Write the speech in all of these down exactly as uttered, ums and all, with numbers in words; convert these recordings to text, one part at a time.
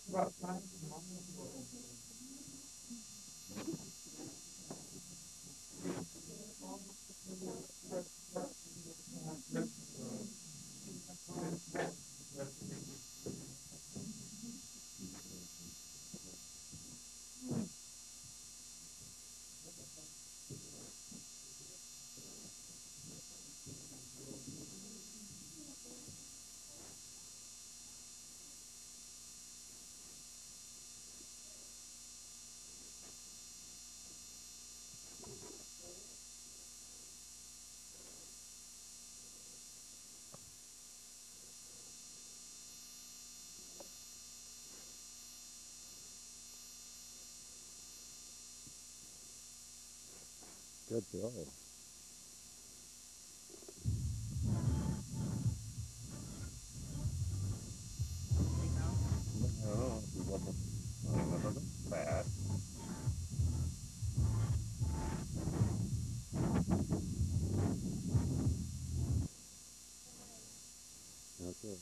Good job. No, he wasn't. He wasn't fast. Okay.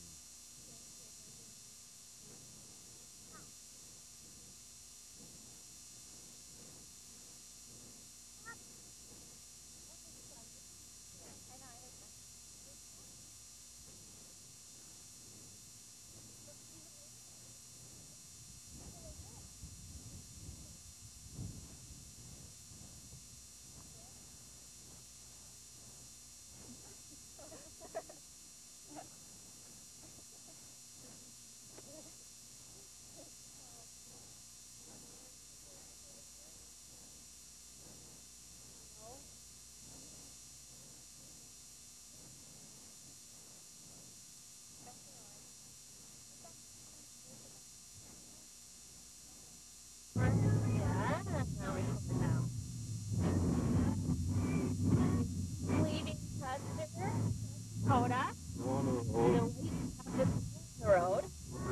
Bleeding Custer, Coda, One of the those. way up the road.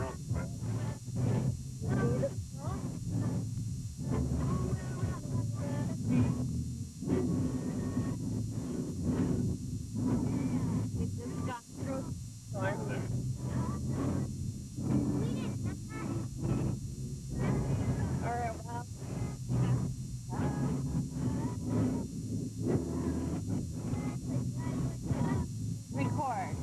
We just got through the storm. All right, well, record.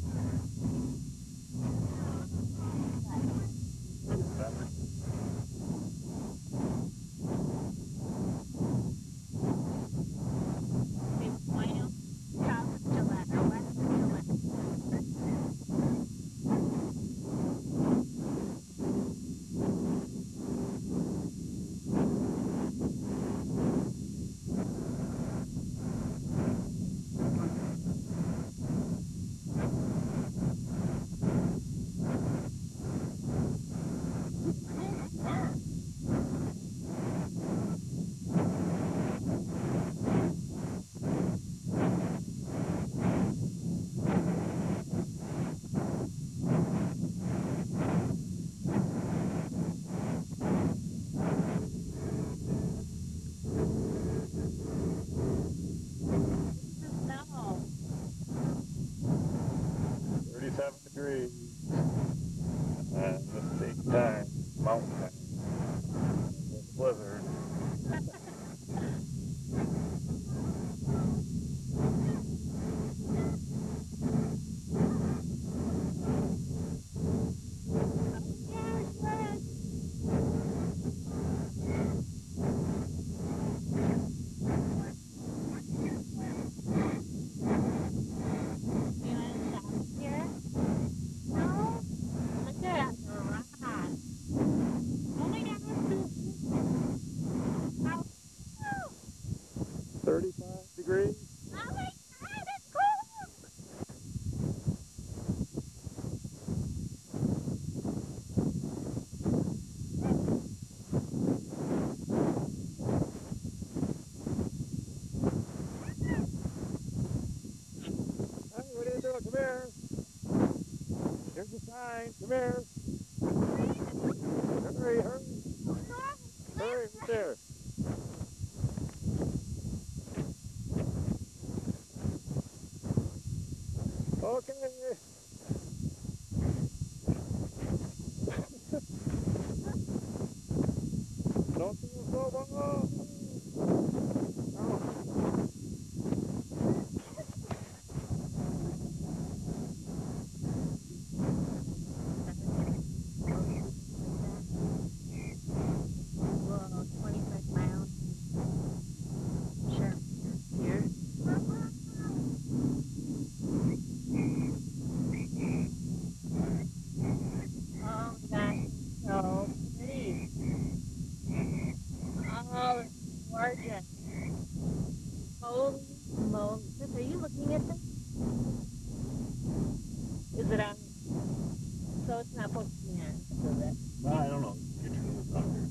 It's mile south of Gillette or west of Gillette. No. thirty-seven degrees. And this takes time. Mountain time. Blizzard. thirty-five degrees. Hey, what are you doing? Come here. Here's the sign. Come here. Hurry, hurry. Hurry, right there. Okay. Holy moly. Chris, are you looking at this? Is it on? So it's not focusing on, is it? No, I don't know. You're turning this off here.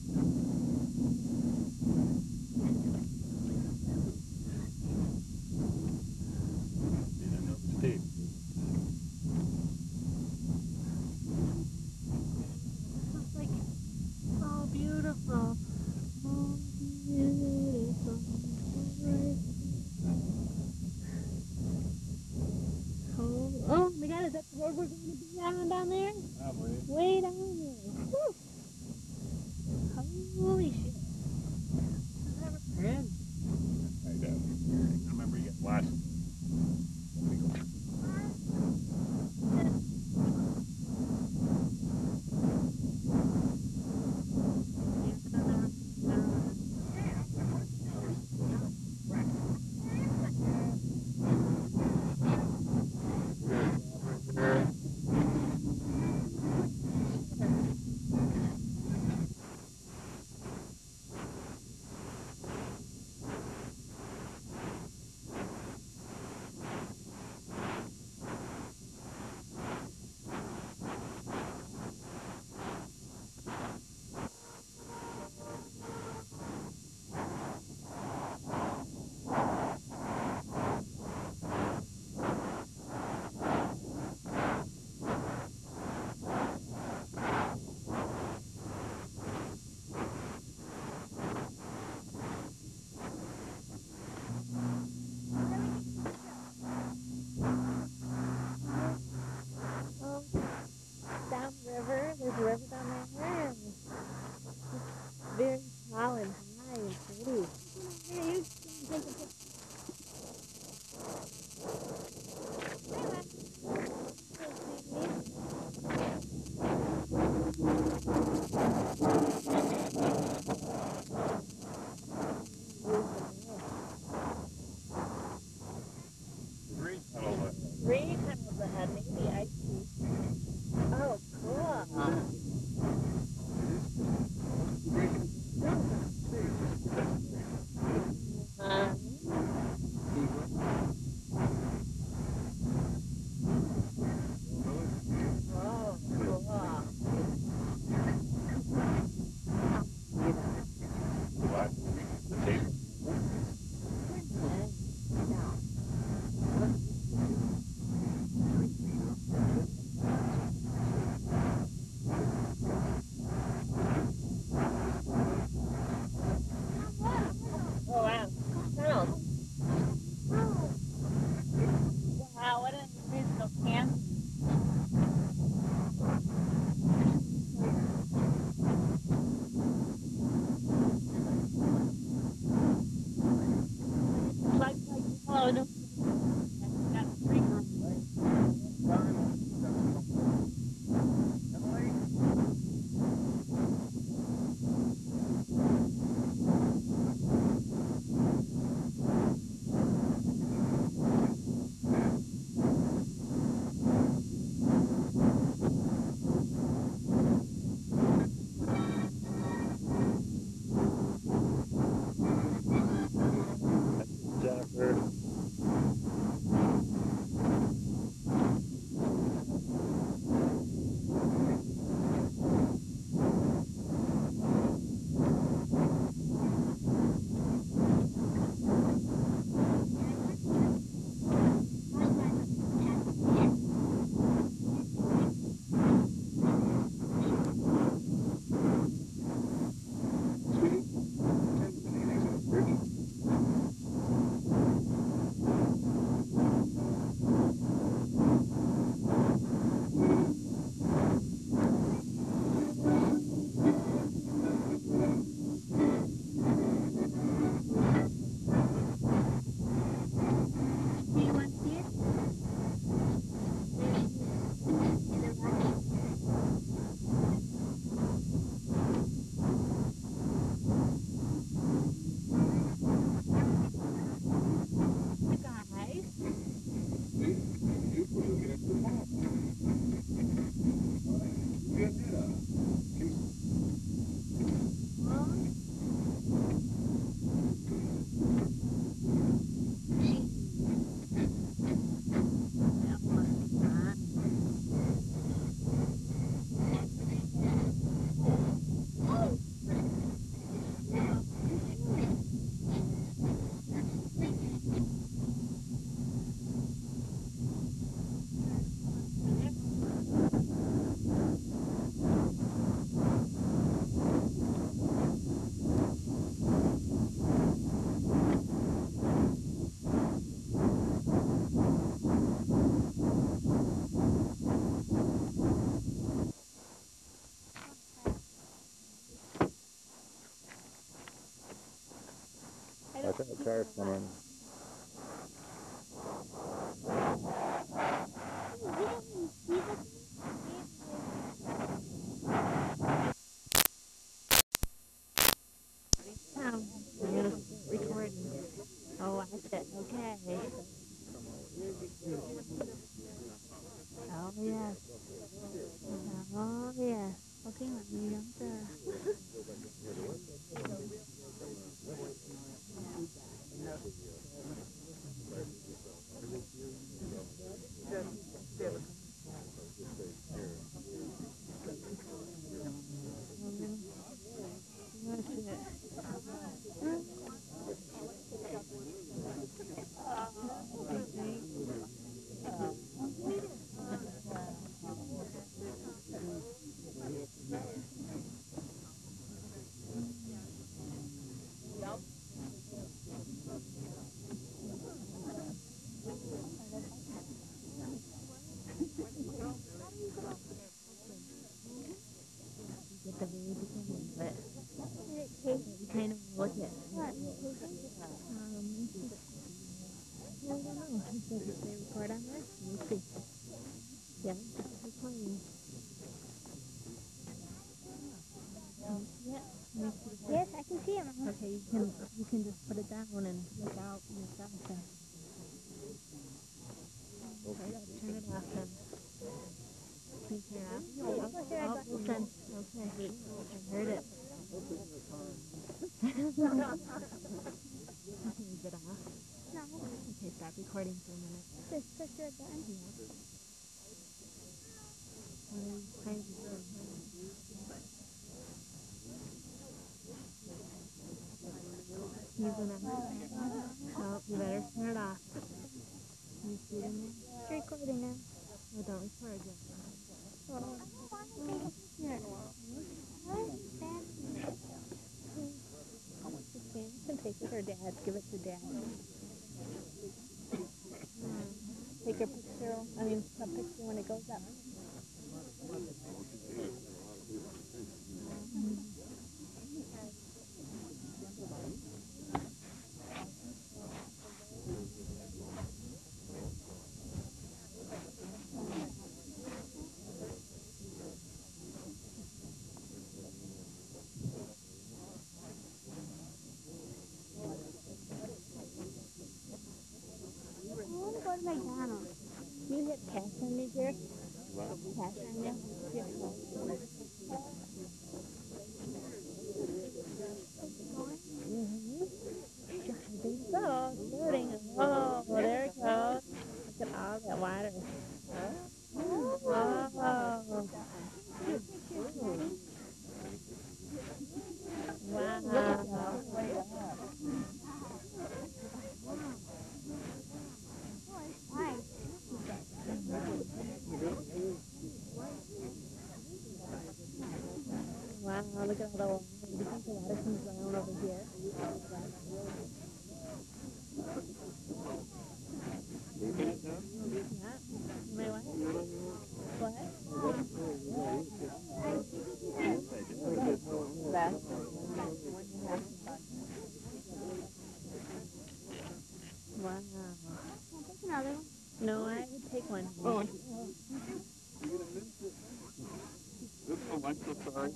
Need another tape. This is like so beautiful. So beautiful. I I don't think the see car's the light. coming. Um, I'm gonna start recording. Oh, watch it. Okay. Oh yes. Oh yes. Okay, let me jump there. Watch it. Get the very beginning of it. You kind of look at it. Um, I don't know. Does it say record on there? Let me see. Yeah, it's recording. Can you see it? Let me see the Yes, I can see it, Mom. Okay, you can you can just put it down and look out yourself then. Okay, turn it off then. Can you turn it off? Oh, oh, listen. Okay, I heard it. Is it off? No, Okay, stop recording for a minute. just push your button. What are you trying to do? He's gonna. Oh, you better turn it off. Can you see it in there? It's recording now. Oh, don't record yet. Oh. Here. Okay, you can take it or Dad. Give it to Dad. Take a picture. I mean, a picture when it goes up. I want to go to McDonald's. You hit cash on me here? Cash on you? Here. Mm-hmm. I think so. Loading. Oh, there it goes. Look at all that water. Oh. Wow. Wow, look at all the water. Do you think the water comes down over here? Yeah. Am I what? What? Wow. Take another one. No, I would take one. Oh, oh, I'm so sorry.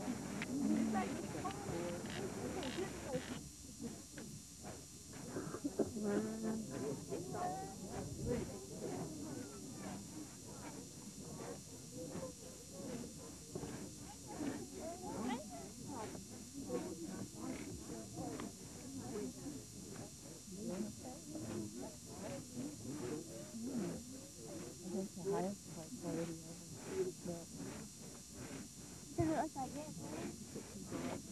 Does it look like this?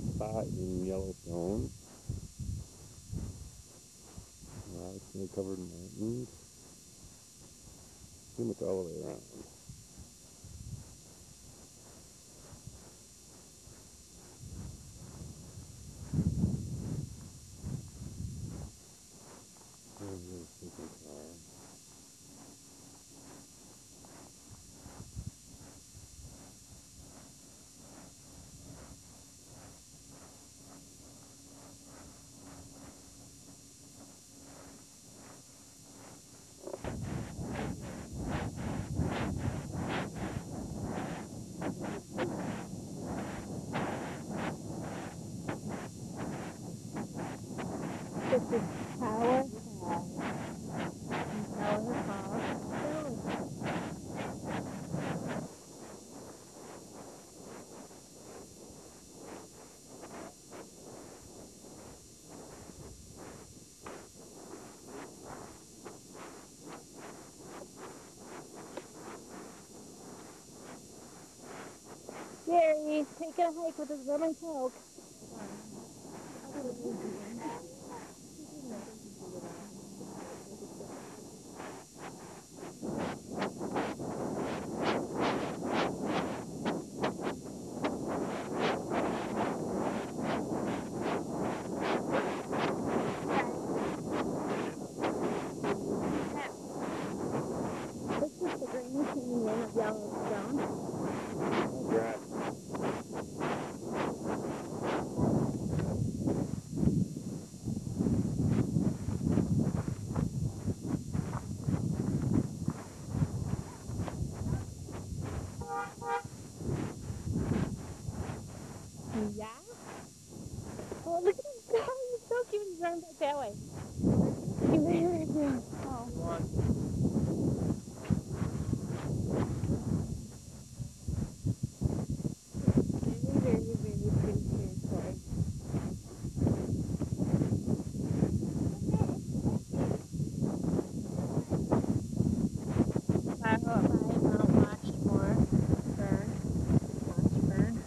a spot in Yellowstone. A lot of snow-covered mountains. Pretty much all the way around. There's a sleeping car. This is Tower Falls. Tower Falls. Gary, taking a hike with his rum and coke. This is the Grand Canyon of Yellowstone. Right. Yeah? Oh, look at him go. He's so cute. He's running back that way. He's right there. Oh. Very, very, very pretty territory. I hope I Mount Washmore burn. Washburn.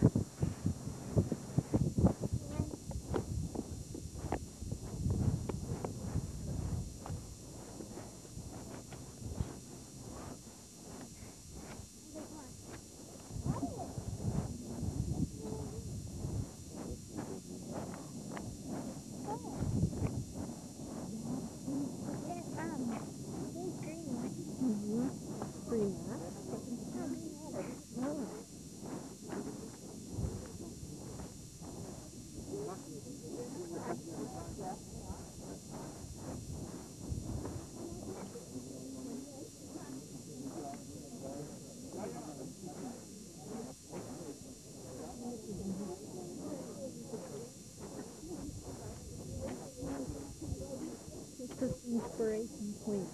Mm-hmm. Pretty nice. Oh. This is Inspiration Point.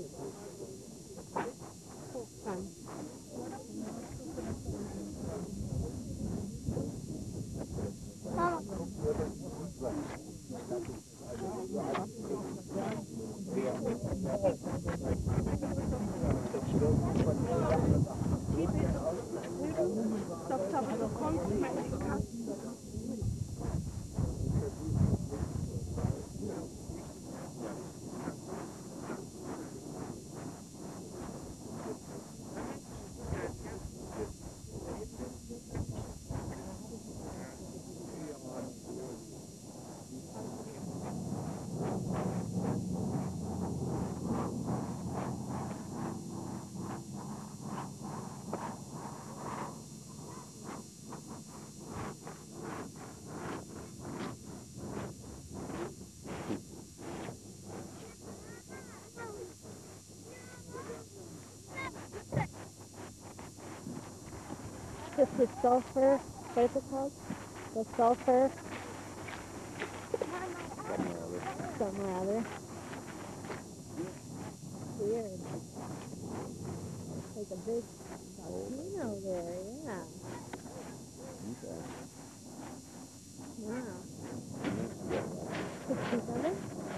Fun. This is sulfur. What is it called? The sulfur. Something or other. Weird. Like a big volcano there, yeah. Okay. Wow. sixty-seven?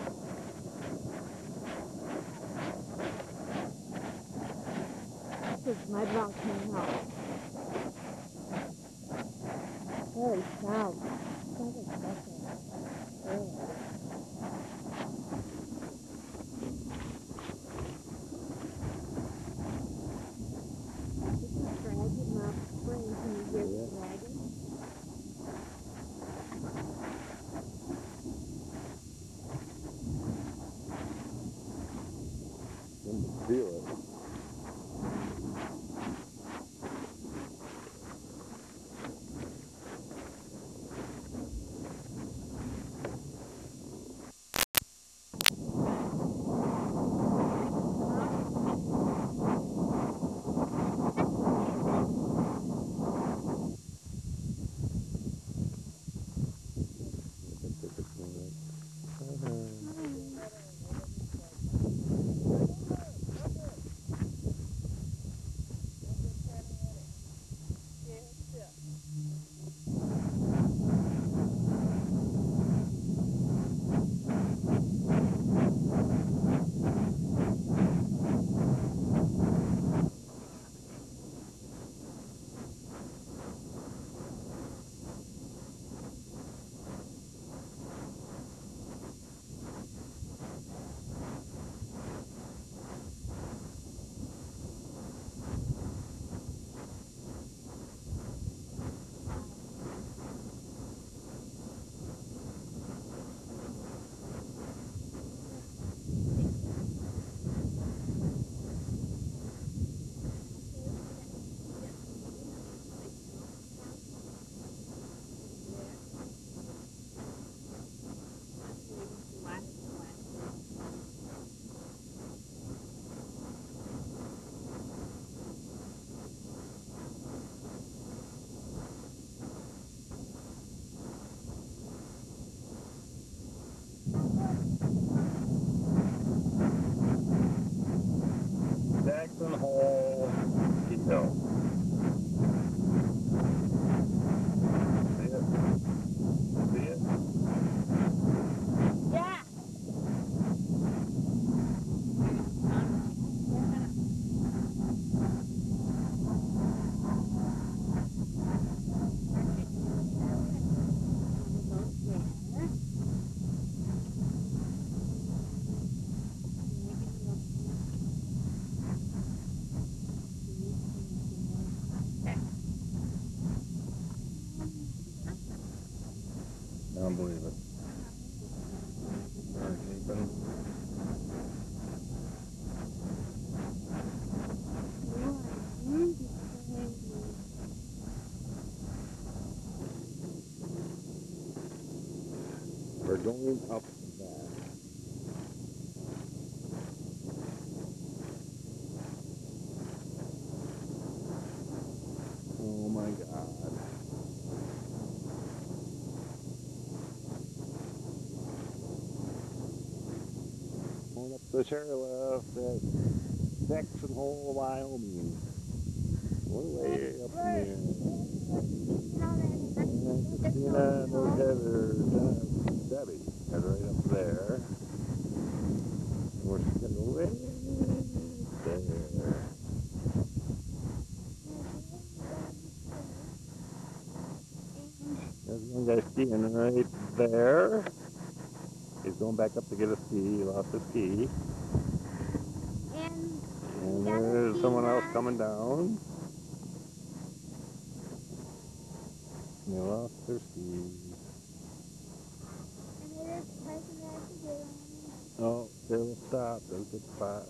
This is my volcano. Holy cow. don't believe it. Alright, Nathan. We're going up that. Oh my God. Going up the chairlift at Jackson Hole, Wyoming. We're way up in the air. And Christina and look at her, Debbie, are right up there. And we're just gonna go way there. There's one guy skiing right there. He's going back up to get a ski. He lost his ski. And, And there's someone else coming down. And they lost their skis. and it is person that has to get on. Oh, they will stop. There's a good spot.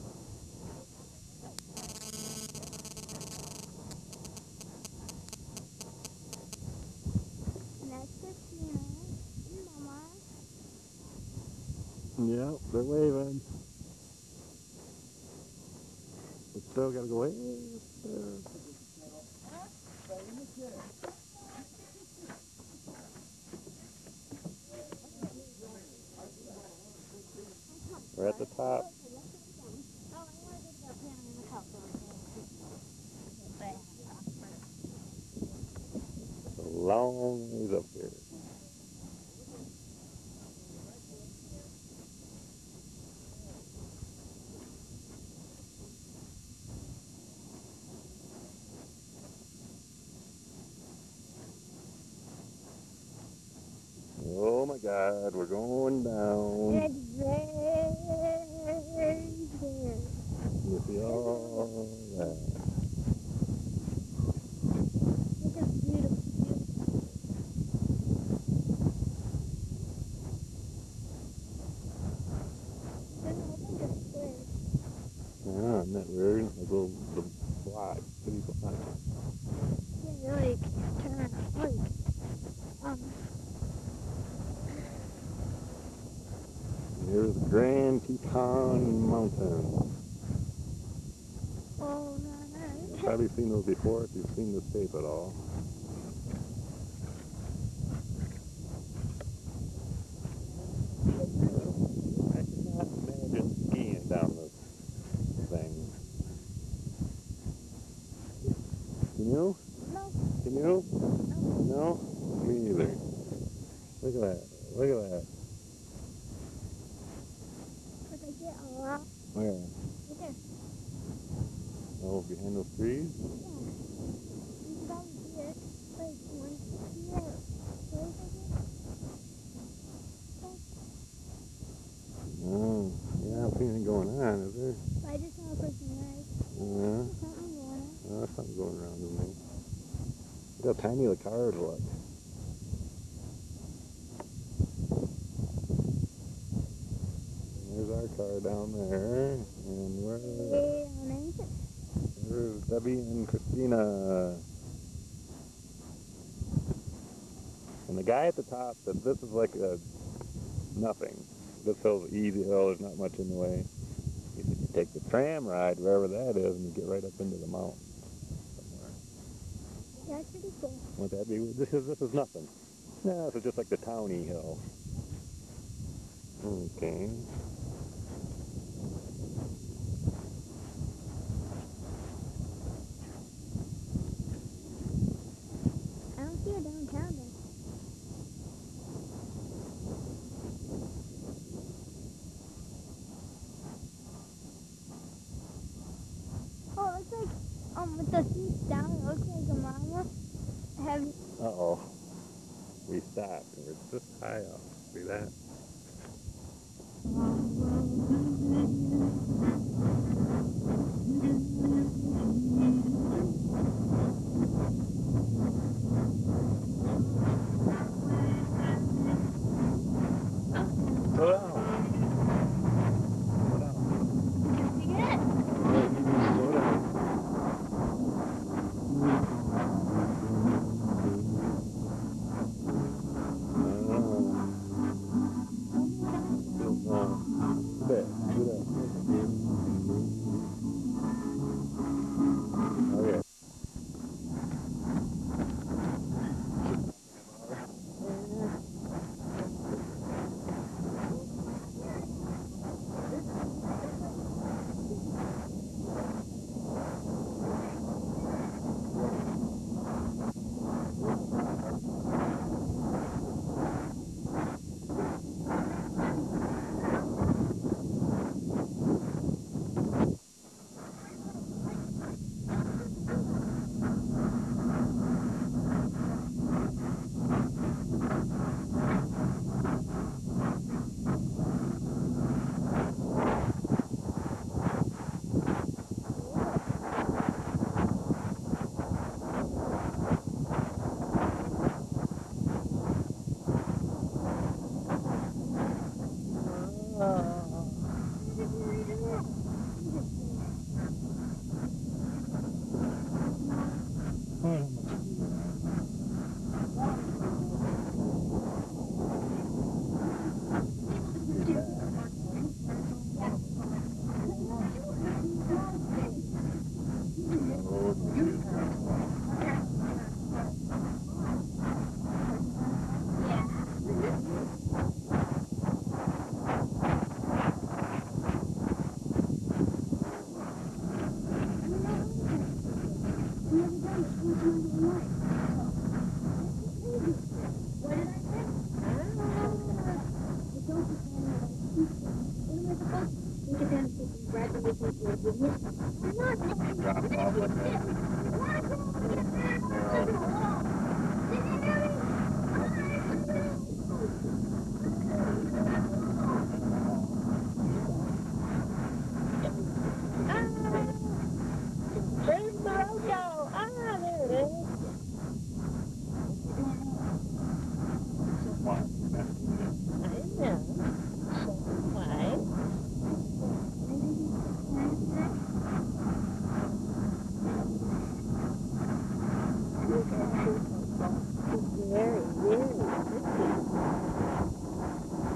And that's Christina and Mama. Yep, they're waving. But still gotta go way up there. We're at the top. Oh, I want to go to that piano in the house over there. It's a long ways up here. Oh my God, we're going down. It's very good. You see all that. Look at this beautiful, beautiful. There's a whole bunch of squares. Yeah, isn't that weird? Like little the block, city block. Yeah, like, turn, like, um, Here's the Grand Teton Mountain. oh, no, no. You've probably seen those before if you've seen this tape at all. I cannot imagine skiing down this thing. Can you? No, Can you? no. No? Me either. Look at that. Look at that. But I get a lot. Where? Right there. Oh, behind those trees? Yeah. You can probably see it. Like, one, see that place right there? Oh, yeah, I don't see anything going on, is there? But I just saw a person ride. Uh, There's something going on. oh, there's something going around in there. Look how tiny the cars look. There's our car down there, and we're, Way on engine. there's Debbie and Christina. And the guy at the top said this is like a nothing. This hill's an easy hill, there's not much in the way. He said you take the tram ride, wherever that is, and you get right up into the mountain somewhere. That's pretty cool. Wouldn't that be? This is this is nothing. No, this is just like the towny hill. Okay. I don't see a downtown though. Oh, it looks like, um, with the seats down, it looks like a mama having, Uh oh. We stopped and we're just high up. See that? Drop them off like that. There's the logo. Ah, there it is. Why? I know. Why? Very, very pretty.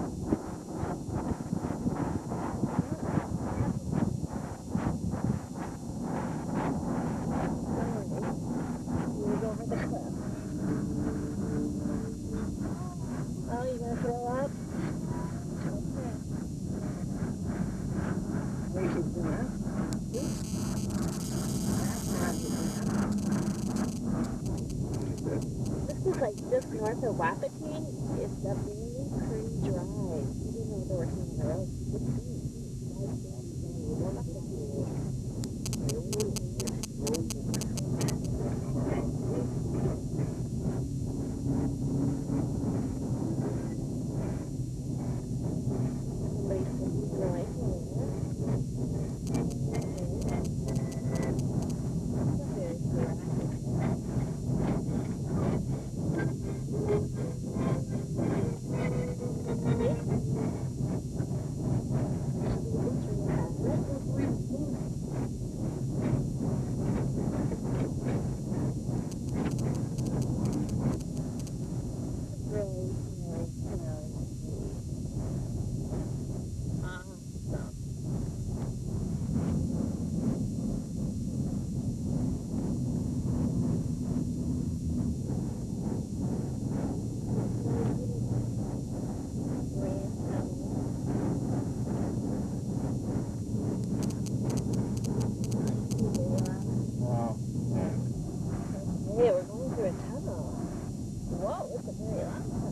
Move over the cliff. Oh, you gonna throw up? Okay. We should do that. This is like just north of Wapiti. It's a very pretty drive. Even though they were saying the road, it's pretty. Hey, we're going through a tunnel. Whoa, it's a very long tunnel.